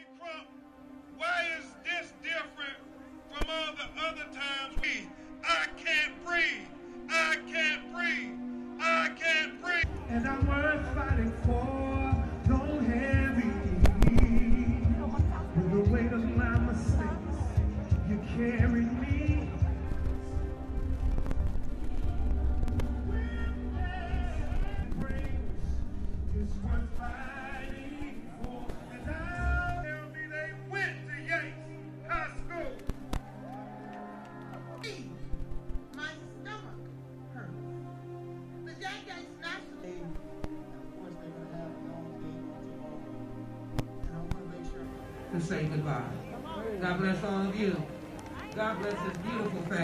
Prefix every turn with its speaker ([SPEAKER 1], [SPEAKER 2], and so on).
[SPEAKER 1] Why is this different from all the other times I can't breathe, I can't breathe, I can't breathe.
[SPEAKER 2] And I'm worth fighting for, don't heavy. With the weight of my mistakes, you carried me. It's worth fighting for. And now tell me they went to Yates High School.
[SPEAKER 3] My stomach hurts. The Yates National. Of course, they're going to have a long game tomorrow. And I want to make sure
[SPEAKER 2] To say goodbye. God bless all of you. God bless this beautiful family.